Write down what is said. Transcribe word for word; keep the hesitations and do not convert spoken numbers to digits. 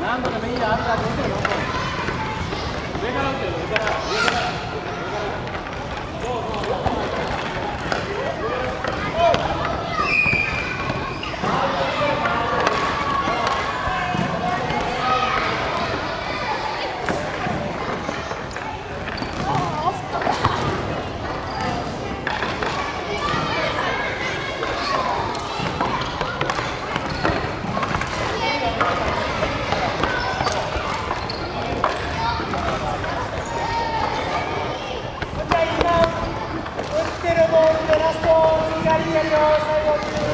何度でもいいよ、あるからどうしても上から打ってる、上から、上から、上から。そうそうそう。 ボールでラスト、次ありやるよ、最後。